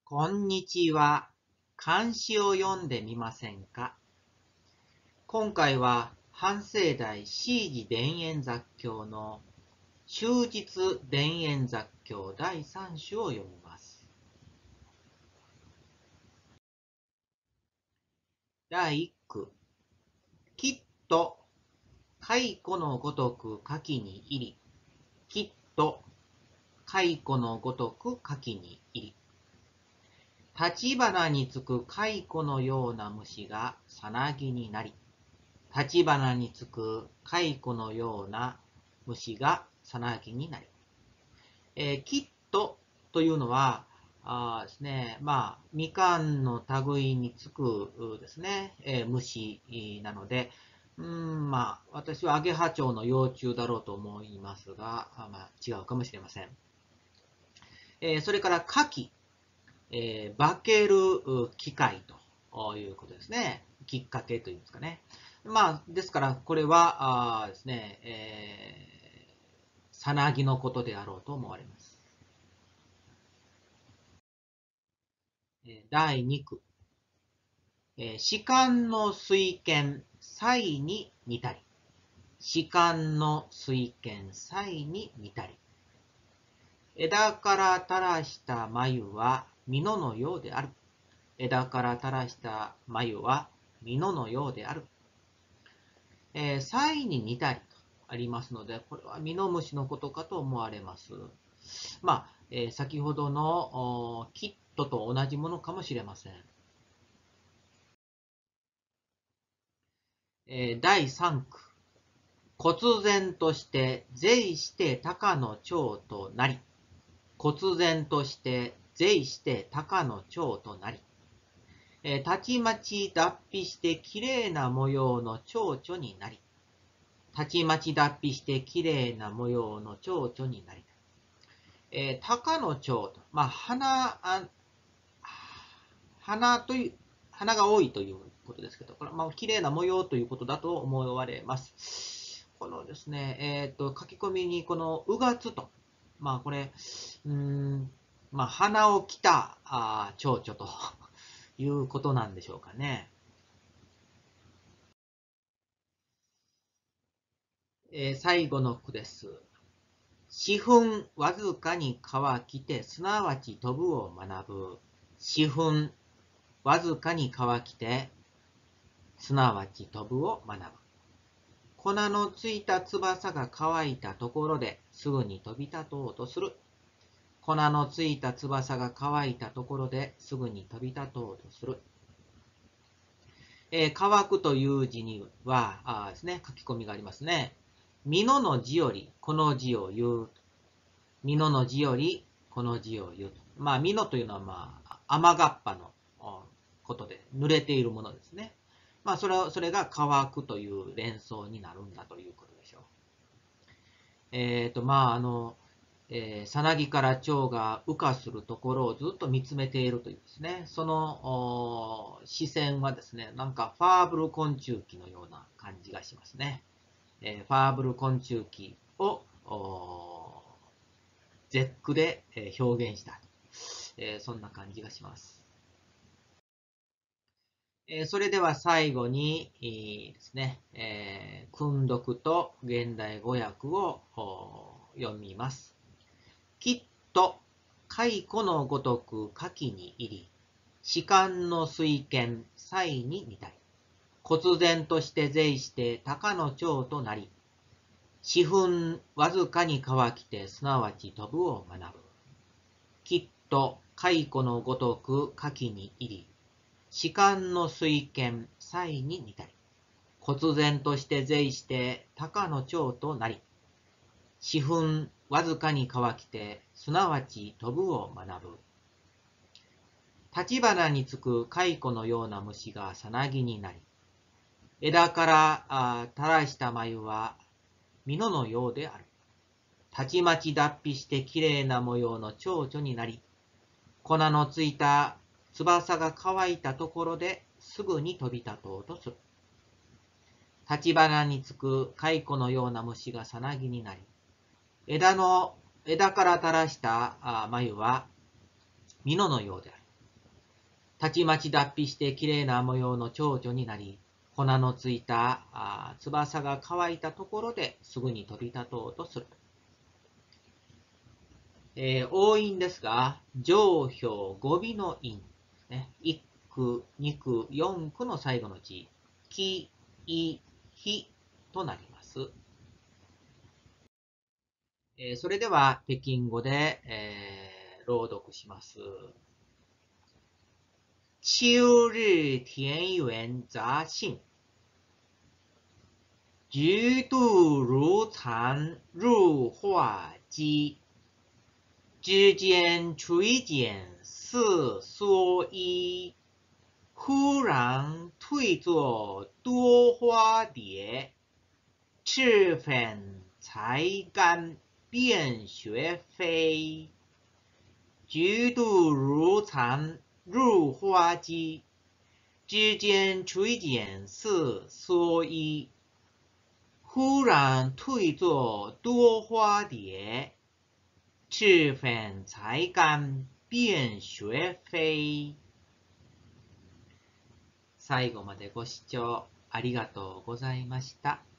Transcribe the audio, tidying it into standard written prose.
こんにちは。漢詩を読んでみませんか？今回は、漢聖代詩事田園雑教の終日田園雑教第3種を読みます。第1句。きっと、蚕のごとく柿に入り。きっと、蚕のごとく柿に入り。立花につく蚕のような虫がさなぎになり。立花につく蚕のような虫がさなぎになり。きっとというのは、ですね、みかんの類につくですね、虫なので、私はアゲハチョウの幼虫だろうと思いますが、違うかもしれません。それから柿、化ける機械ということですね。きっかけというんですかね。ですから、これは、ですね、さなぎのことであろうと思われます。第2句。士官の水剣、才に似たり。士官の水剣、才に似たり。枝から垂らした眉は、美濃のようである。枝から垂らした眉は、美濃のようである。才に似たりとありますので、これはミノムシのことかと思われます。先ほどのキットと同じものかもしれません。第3句。忽然として税して高の長となり。忽然として税して高の長となり。たちまち脱皮してきれいな模様の蝶々になり。たちまち脱皮してきれいな模様の蝶々になり。高の蝶と、花という、花が多いということですけど、これは綺麗な模様ということだと思われます。このですね、書き込みにこのうがつと、これ、花を着た蝶々ということなんでしょうかね。最後の句です。四分わずかに乾きて、すなわち飛ぶを学ぶ。四分わずかに乾きて、すなわち飛ぶを学ぶ。粉のついた翼が乾いたところですぐに飛び立とうとする。粉のついた翼が乾いたところですぐに飛び立とうとする。乾くという字にはですね、書き込みがありますね。美濃の字よりこの字を言う。美濃の字よりこの字を言う。美濃というのは雨がっぱのことで濡れているものですね。それが乾くという連想になるんだということでしょう。さなぎから蝶が羽化するところをずっと見つめているというですね、その視線はですね、なんかファーブル昆虫記のような感じがしますね。ファーブル昆虫記を絶句で表現した、そんな感じがします。それでは最後にですね、訓読と現代語訳を読みます。きっと、蚕のごとく柿に入り、士官の水剣、才に似たり、忽然として税して高の長となり、四分わずかに乾きて、すなわち飛ぶを学ぶ。きっと、蚕のごとく柿に入り、士官の水剣、才に似たり、忽然として税して高の長となり、四分わずかに乾きて、すなわち飛ぶを学ぶ。立花につく蚕のような虫がさなぎになり、枝から垂らした眉は美濃のようである。たちまち脱皮してきれいな模様の蝶々になり、粉のついた翼が乾いたところですぐに飛び立とうとする。立花につく蚕のような虫がさなぎになり、枝から垂らした眉は美濃のようである。 たちまち脱皮してきれいな模様の蝶々になり、粉のついた翼が乾いたところですぐに飛び立とうとする。応印ですが、上表語尾の印、ね、1句、2句、4句の最後の字、き、い、ひとなります。それでは北京語で、朗読します。秋日田園杂兴，菊度如蚕入画机。枝间垂翦似蓑衣，忽然退作多花蝶。赤粉才干便学飞，菊度如蚕入画机。枝间垂翦似蓑衣，忽然退作多花蝶。赤粉才干便学飞。最後までご視聴ありがとうございました。